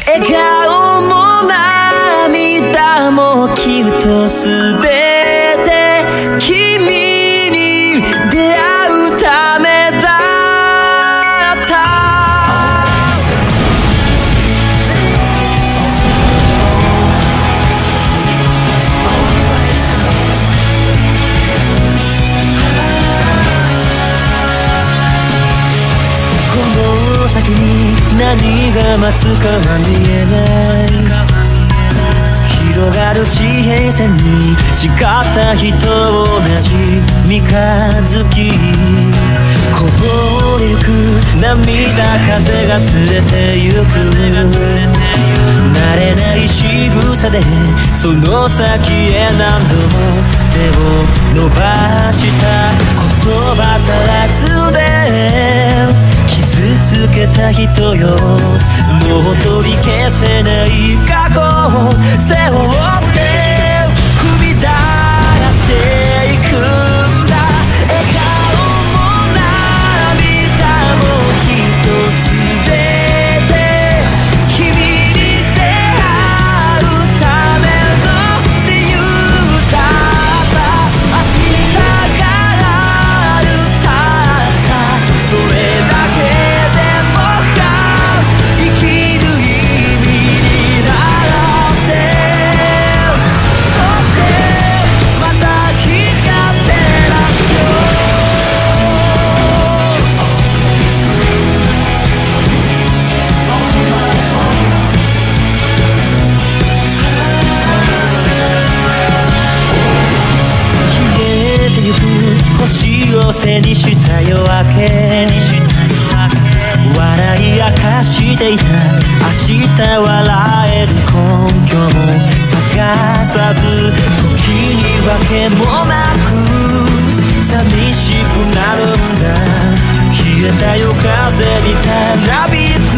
笑顔も涙もきっとすべて君に出会うためだった。この先に何が待つかは見えない。広がる地平線に誓った日と同じ三日月。こぼれゆく涙風が連れてゆく。慣れない仕草でその先へ何度も手を伸ばした。言葉足らずで傷つけた人よ。もう取り消せない過去を背負って踏み出していくんだ。笑顔も涙もきっと全て君に出会うための理由だった。明日からあるたったそれだけ背にした夜明け。笑い明かしていた明日笑える根拠も探さず、時にわけもなく寂しくなるんだ。消えた夜風にたなびく